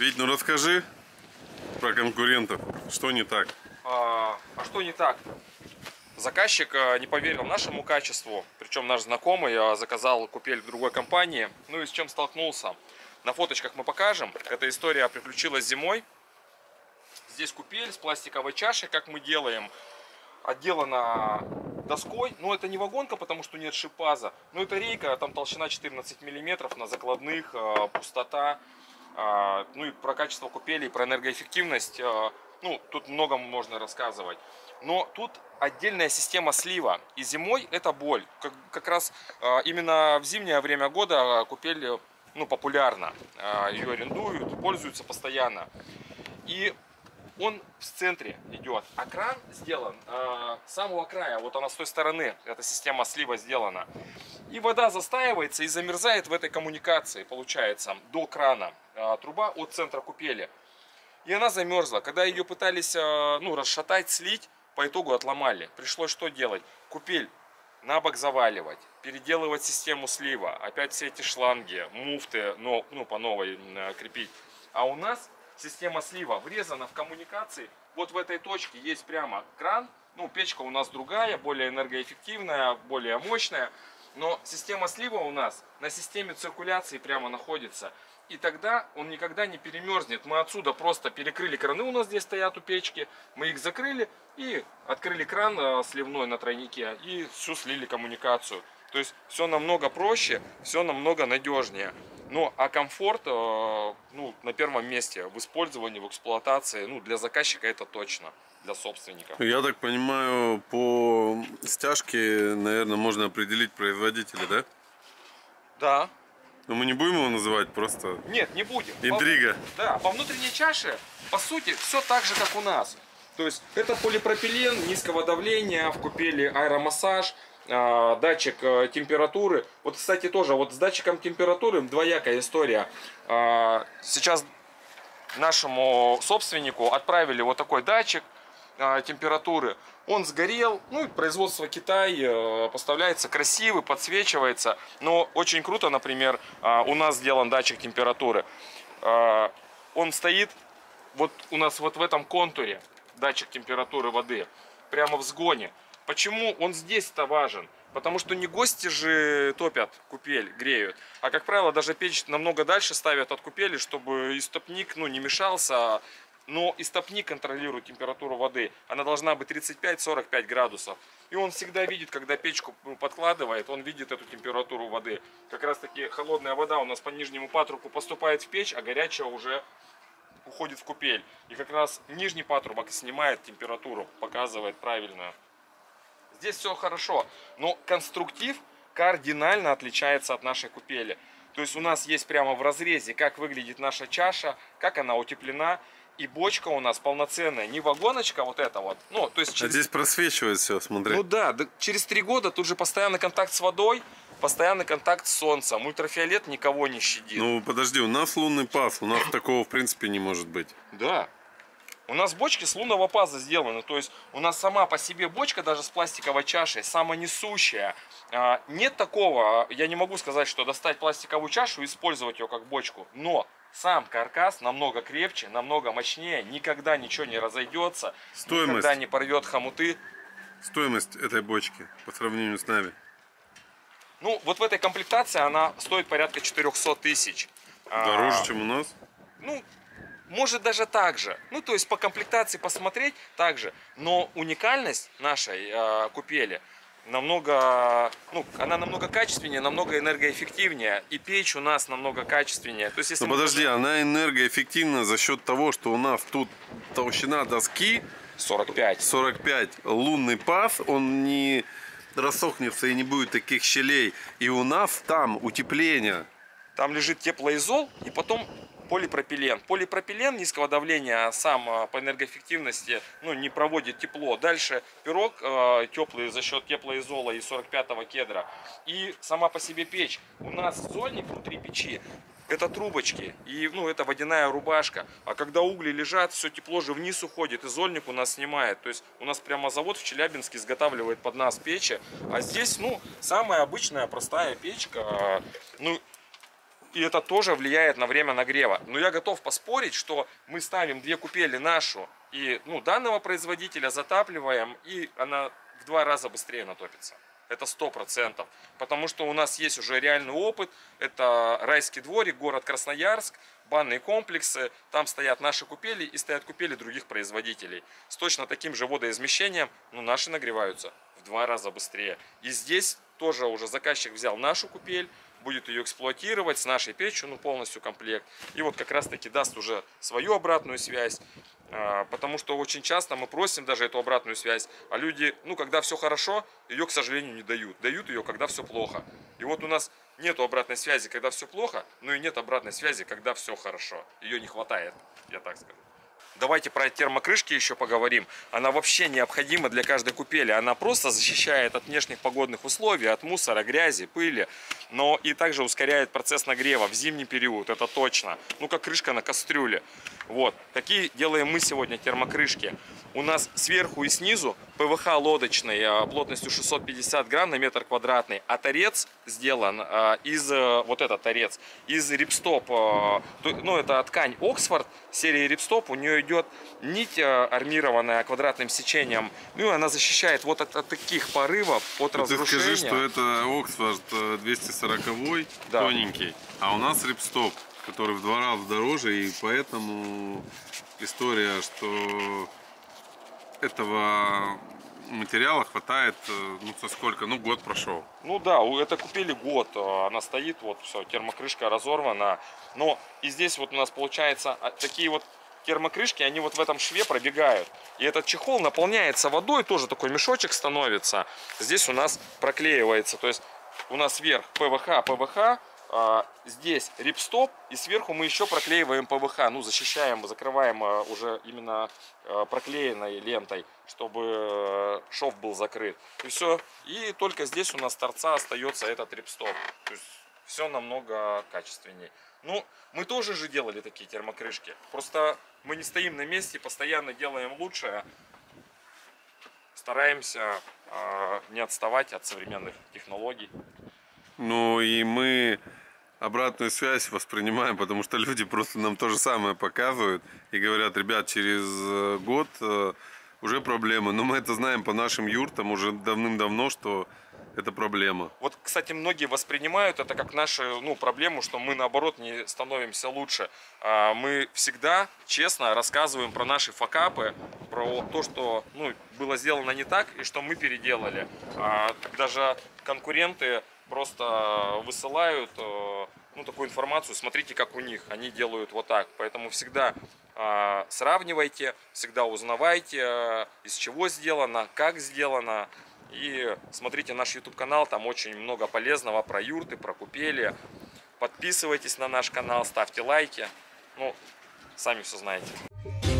Вить, ну расскажи про конкурентов. Что не так? А что не так? Заказчик не поверил нашему качеству. Причем наш знакомый заказал купель в другой компании. Ну и с чем столкнулся? На фоточках мы покажем. Эта история приключилась зимой. Здесь купель с пластиковой чашей, как мы делаем. Отделана доской. Но это не вагонка, потому что нет шипаза. Но это рейка, там толщина 14 мм на закладных, пустота. Ну и про качество купели, про энергоэффективность. Ну, тут много можно рассказывать. Но тут отдельная система слива. И зимой это боль. Как раз именно в зимнее время года купель популярна. Ее арендуют, пользуются постоянно. И он в центре идет. А кран сделан с самого края. Вот она с той стороны. Эта система слива сделана. И вода застаивается и замерзает в этой коммуникации, получается, до крана. Труба от центра купели. И она замерзла. Когда ее пытались расшатать, слить, по итогу отломали. Пришлось что делать? Купель на бок заваливать, переделывать систему слива, опять все эти шланги, муфты, по новой крепить. А у нас система слива врезана в коммуникации. Вот в этой точке есть прямо кран. Печка у нас другая, более энергоэффективная, более мощная. Но система слива у нас на системе циркуляции прямо находится. И тогда он никогда не перемерзнет. Мы отсюда просто перекрыли краны, у нас здесь стоят у печки. Мы их закрыли и открыли кран сливной на тройнике. И всю слили коммуникацию. То есть все намного проще, все намного надежнее. А комфорт на первом месте в использовании, в эксплуатации. Для заказчика это точно. Для собственника. Я так понимаю, по стяжке, наверное, можно определить производителя, да? Да. Но мы не будем его называть, просто... Нет, не будем. Интрига. По внутренней чаше, по сути, все так же, как у нас. То есть это полипропилен низкого давления, в купели аэромассаж, датчик температуры. Вот, кстати, тоже с датчиком температуры двоякая история. Сейчас нашему собственнику отправили вот такой датчик температуры. Он сгорел, производство Китай, поставляется красивый, подсвечивается. Но очень круто, например, у нас сделан датчик температуры. Он стоит вот у нас вот в этом контуре, датчик температуры воды, прямо в сгоне. Почему он здесь-то важен? Потому что не гости же топят купель, греют. А, как правило, даже печь намного дальше ставят от купели, чтобы истопник не мешался. Но истопник контролирует температуру воды. Она должна быть 35-45 градусов. И он всегда видит, когда печку подкладывает, он видит эту температуру воды. Как раз таки холодная вода у нас по нижнему патрубку поступает в печь, а горячая уже уходит в купель. И как раз нижний патрубок снимает температуру, показывает правильную. Здесь все хорошо, но конструктив кардинально отличается от нашей купели. То есть у нас есть прямо в разрезе, как выглядит наша чаша, как она утеплена. И бочка у нас полноценная, не вагоночка вот эта вот. То есть А здесь просвечивает все, смотри. Да, через 3 года тут же постоянный контакт с водой, постоянный контакт с солнцем. Ультрафиолет никого не щадит. Подожди, у нас лунный паз, у нас такого в принципе не может быть. Да. У нас бочки с лунного паза сделаны. То есть у нас сама по себе бочка, даже с пластиковой чашей, самонесущая. Нет такого, я не могу сказать, что достать пластиковую чашу и использовать ее как бочку. Но сам каркас намного крепче, намного мощнее, никогда ничего не разойдется, никогда не порвет хомуты. Стоимость этой бочки по сравнению с нами? Вот в этой комплектации она стоит порядка 400 тысяч. Дороже, чем у нас? Может даже так же. То есть по комплектации посмотреть так же. Но уникальность нашей купели намного, она намного качественнее, намного энергоэффективнее. И печь у нас намного качественнее. То есть, если подожди, она энергоэффективна за счет того, что у нас тут толщина доски 45. Лунный паз, он не рассохнется и не будет таких щелей. И у нас там утепление. Там лежит теплоизол и потом полипропилен. Полипропилен низкого давления сам по энергоэффективности не проводит тепло. Дальше пирог теплый за счет теплоизола и 45-го кедра. И сама по себе печь. У нас зольник внутри печи. Это трубочки и это водяная рубашка. А когда угли лежат, все тепло же вниз уходит, и зольник у нас снимает. То есть у нас прямо завод в Челябинске изготавливает под нас печи. А здесь самая обычная простая печка. И это тоже влияет на время нагрева. Но я готов поспорить, что мы ставим две купели нашу и данного производителя, затапливаем, и она в 2 раза быстрее натопится. Это 100%. Потому что у нас есть уже реальный опыт. Это Райский дворик, город Красноярск, банные комплексы. Там стоят наши купели и стоят купели других производителей. С точно таким же водоизмещением, но наши нагреваются в 2 раза быстрее. И здесь тоже уже заказчик взял нашу купель, будет ее эксплуатировать с нашей печью, полностью комплект. И вот как раз таки даст уже свою обратную связь. Потому что очень часто мы просим даже эту обратную связь, а люди, когда все хорошо, ее, к сожалению, не дают. Дают ее, когда все плохо. И вот у нас нету обратной связи, когда все плохо, но и нет обратной связи, когда все хорошо. Ее не хватает, я так скажу. Давайте про термокрышки еще поговорим. Она вообще необходима для каждой купели. Она просто защищает от внешних погодных условий, от мусора, грязи, пыли. Но и также ускоряет процесс нагрева в зимний период, это точно. Как крышка на кастрюле. Вот. Какие делаем мы сегодня термокрышки? У нас сверху и снизу ПВХ лодочный плотностью 650 грамм на метр квадратный. А торец сделан вот этот торец, из рипстоп. Это ткань Оксфорд серии рипстоп. У нее идет нить армированная квадратным сечением. Она защищает вот от таких порывов, от разрушения. Ты скажи, что это Оксфорд 240, да, тоненький. А у нас рипстоп, который в 2 раза дороже. И поэтому история, что этого материала хватает, сколько? Год прошел. Это купили год, она стоит, все, термокрышка разорвана. Но и здесь у нас получается такие термокрышки, они в этом шве пробегают. И этот чехол наполняется водой, тоже такой мешочек становится. Здесь у нас проклеивается, то есть у нас вверх ПВХ, здесь рипстоп, и сверху мы еще проклеиваем ПВХ, защищаем, закрываем уже именно проклеенной лентой, чтобы шов был закрыт. И все. И только здесь у нас с торца остается этот рипстоп. То есть все намного качественнее. Мы тоже же делали такие термокрышки. Просто мы не стоим на месте, постоянно делаем лучшее. Стараемся не отставать от современных технологий. И мы обратную связь воспринимаем, потому что люди просто нам то же самое показывают и говорят: ребят, через год уже проблемы. Но мы это знаем по нашим юртам уже давным-давно, что это проблема. Кстати, многие воспринимают это как нашу проблему, что мы наоборот не становимся лучше. Мы всегда честно рассказываем про наши факапы, про то, что было сделано не так и что мы переделали. Даже конкуренты просто высылают такую информацию: смотрите, как у них, они делают вот так. Поэтому всегда сравнивайте, всегда узнавайте, из чего сделано, как сделано. И смотрите наш YouTube канал, там очень много полезного про юрты, про купели. Подписывайтесь на наш канал, ставьте лайки. Сами все знаете.